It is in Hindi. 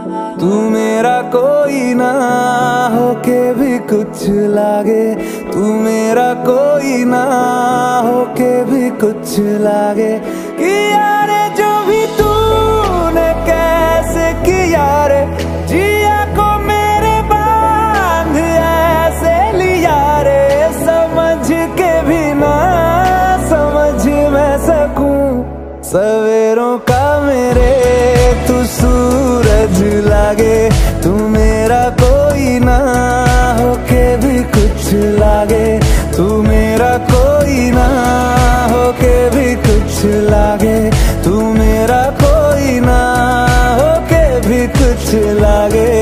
तू मेरा कोई ना होके भी कुछ लागे, तू मेरा कोई ना होके भी कुछ लागे। कि यारे जो भी तूने कैसे किया रे, जिया को मेरे बांध ऐसे लिया रे, समझ के भी ना समझ मैं सकूं सवेरों का मेरे तू सूरज लागे। तू मेरा कोई ना होके भी कुछ लागे, तू मेरा कोई ना होके भी कुछ लागे, तू मेरा कोई ना होके भी कुछ लागे।